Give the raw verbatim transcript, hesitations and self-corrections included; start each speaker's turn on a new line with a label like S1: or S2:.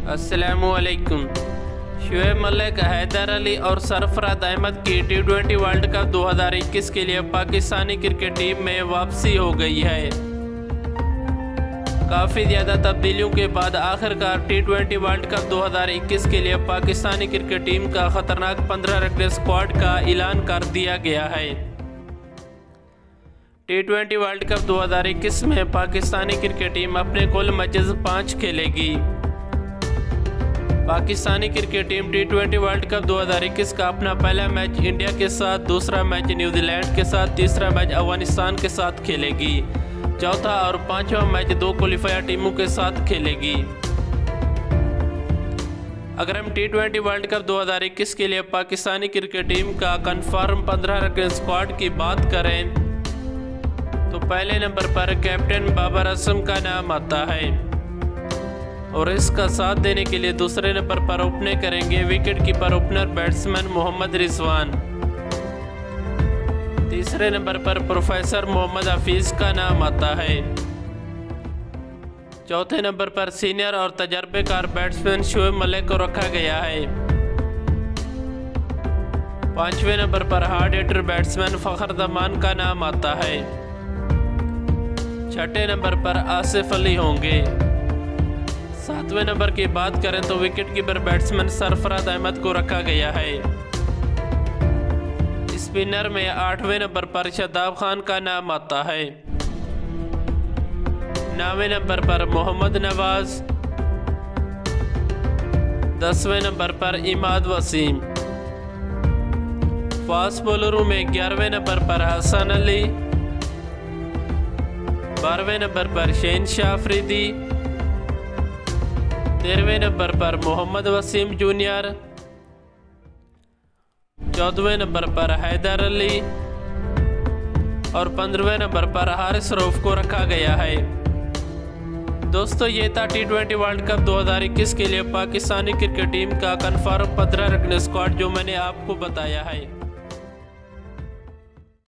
S1: अस्सलामुअलैकुम। शुएब मलिक, हैदर अली और सरफराज अहमद की टी ट्वेंटी वर्ल्ड कप दो हज़ार इक्कीस के लिए पाकिस्तानी क्रिकेट टीम में वापसी हो गई है। काफ़ी ज़्यादा तब्दीलियों के बाद आखिरकार टी ट्वेंटी वर्ल्ड कप दो हज़ार इक्कीस के लिए पाकिस्तानी क्रिकेट टीम का ख़तरनाक पंद्रह रकनी स्क्वाड का ऐलान कर दिया गया है। टी ट्वेंटी वर्ल्ड कप दो हज़ार इक्कीस में पाकिस्तानी क्रिकेट टीम अपने कुल मैचेस पाँच खेलेगी। Pakistani cricket team T twenty world cup दो हज़ार इक्कीस का अपना पहला मैच इंडिया के साथ, दूसरा मैच न्यूजीलैंड के साथ, तीसरा मैच अफगानिस्तान के साथ खेलेगी। चौथा और पांचवा मैच दो क्वालिफायर टीमों के साथ खेलेगी। अगर हम टी ट्वेंटी वर्ल्ड कप दो हज़ार इक्कीस के लिए पाकिस्तानी क्रिकेट टीम का कंफर्म पंद्रह रकनी स्क्वाड की बात करें तो पहले नंबर पर कैप्टन बाबर आजम का नाम आता है और इसका साथ देने के लिए दूसरे नंबर पर ओपनिंग करेंगे wicket keeper opener batsman Mohammad Rizwan. तीसरे नंबर पर प्रोफेसर मोहम्मद हफीज का नाम आता है। चौथे नंबर पर सीनियर और तजर्बेकार बैट्समैन शुएब मलिक को रखा गया है। पांचवें नंबर पर hard hitter batsman Fakhar Zaman का नाम आता है। छठे नंबर पर आसिफ अली होंगे। सातवें नंबर की बात करें तो wicket keeper batsman Sarfaraz Ahmed को रखा गया है। स्पिनर में आठवें नंबर पर शादाब खान का नाम आता है। नौवें नंबर पर मोहम्मद नवाज। दसवें नंबर पर इमाद वसीम। फास्ट बॉलरों में ग्यारहवें नंबर पर हसन अली। बारहवें नंबर पर शहनशाह अफरीदी। तेरहवें नंबर पर मोहम्मद वसीम जूनियर। चौदहवें नंबर पर हैदर अली और पंद्रहवें नंबर पर हारिस रऊफ को रखा गया है। दोस्तों, ये था टी ट्वेंटी वर्ल्ड कप दो हज़ार इक्कीस के लिए पाकिस्तानी क्रिकेट टीम का कन्फर्म पंद्रह रकनी स्क्वाड जो मैंने आपको बताया है।